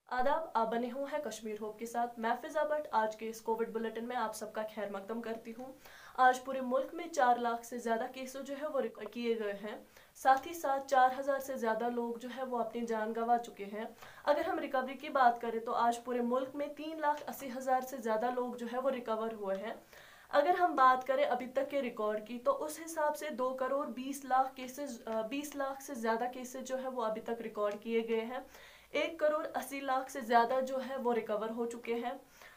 आदाब, आप बने हुए हैं कश्मीर होप के साथ। मैं फिजा भट्ट आज के इस कोविड बुलेटिन में आप सबका खैर मकदम करती हूँ। आज पूरे मुल्क में 4 लाख से ज़्यादा केसेस जो है वो रिकॉर्ड किए गए हैं। साथ ही साथ 4000 से ज़्यादा लोग जो है वो अपनी जान गंवा चुके हैं। अगर हम रिकवरी की बात करें तो आज पूरे मुल्क में 3,80,000 से ज़्यादा लोग जो है वो रिकवर हुए हैं। अगर हम बात करें अभी तक के रिकॉर्ड की तो उस हिसाब से 2 करोड़ 20 लाख केसेस 20 लाख से ज़्यादा केसेस जो है वो अभी तक रिकॉर्ड किए गए हैं। 1 करोड़ 80 लाख से ज़्यादा जो है वो रिकवर हो चुके हैं।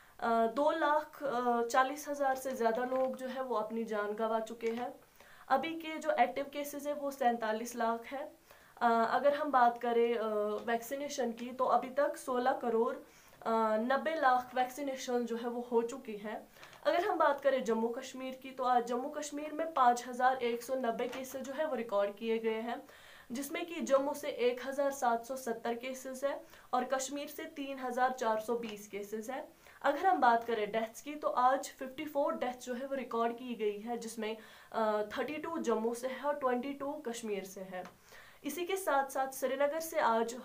2,40,000 से ज़्यादा लोग जो है वो अपनी जान गंवा चुके हैं। अभी के जो एक्टिव केसेस है वो 47 लाख है। अगर हम बात करें वैक्सीनेशन की तो अभी तक 16 करोड़ 90 लाख वैक्सीनेशन जो है वो हो चुकी हैं। अगर हम बात करें जम्मू कश्मीर की तो आज जम्मू कश्मीर में 5,190 केसेस जो है वो रिकॉर्ड किए गए हैं, जिसमें कि जम्मू से 1,770 केसेस है और कश्मीर से 3,420 केसेस है। अगर हम बात करें डेथ्स की तो आज 54 डेथ्स जो है वो रिकॉर्ड की गई है, जिसमें 32 जम्मू से है और 22 कश्मीर से है। इसी के साथ साथ श्रीनगर से आज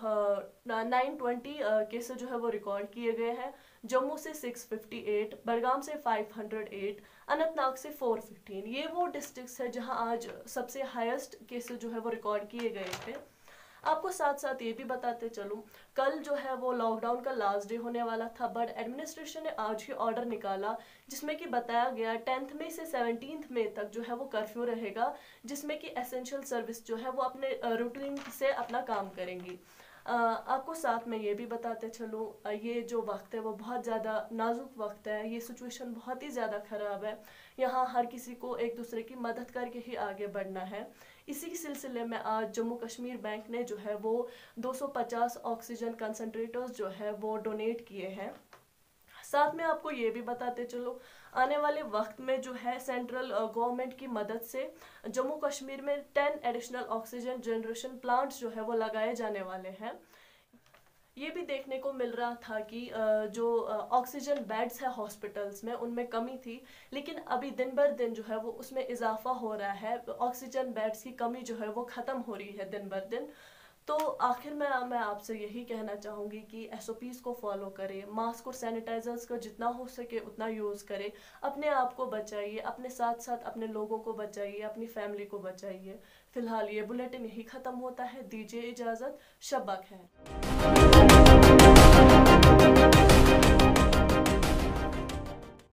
920 केसेस जो है वो रिकॉर्ड किए गए हैं। जम्मू से 658, बडगाम से 508, अनंतनाग से 415। ये वो डिस्ट्रिक्ट्स है जहां आज सबसे हाईएस्ट केसेस जो है वो रिकॉर्ड किए गए थे। आपको साथ साथ ये भी बताते चलूं, कल जो है वो लॉकडाउन का लास्ट डे होने वाला था, बट एडमिनिस्ट्रेशन ने आज ही ऑर्डर निकाला जिसमें कि बताया गया 10th मई से 17th मई तक जो है वो कर्फ्यू रहेगा, जिसमें कि एसेंशियल सर्विस जो है वो अपने रूटीन से अपना काम करेंगी। आपको साथ में ये भी बताते चलूँ, ये जो वक्त है वो बहुत ज़्यादा नाजुक वक्त है। ये सिचुएशन बहुत ही ज़्यादा ख़राब है। यहाँ हर किसी को एक दूसरे की मदद करके ही आगे बढ़ना है। इसी सिलसिले में आज जम्मू कश्मीर बैंक ने जो है वो 250 ऑक्सीजन कंसंट्रेटर्स जो है वो डोनेट किए हैं। साथ में आपको ये भी बताते चलो, आने वाले वक्त में जो है सेंट्रल गवर्नमेंट की मदद से जम्मू कश्मीर में 10 एडिशनल ऑक्सीजन जनरेशन प्लांट्स जो है वो लगाए जाने वाले हैं। ये भी देखने को मिल रहा था कि जो ऑक्सीजन बेड्स है हॉस्पिटल्स में उनमें कमी थी, लेकिन अभी दिन बर दिन जो है वो उसमें इजाफा हो रहा है। ऑक्सीजन बेड्स की कमी जो है वो ख़त्म हो रही है दिन बर दिन। तो आखिर में मैं आपसे यही कहना चाहूँगी कि एसओपीज़ को फॉलो करें, मास्क और सैनिटाइजर्स का जितना हो सके उतना यूज़ करें, अपने आप को बचाइए, अपने साथ साथ अपने लोगों को बचाइए, अपनी फैमिली को बचाइए। फिलहाल ये बुलेटिन यही ख़त्म होता है। दीजिए इजाज़त। शब बख़ैर।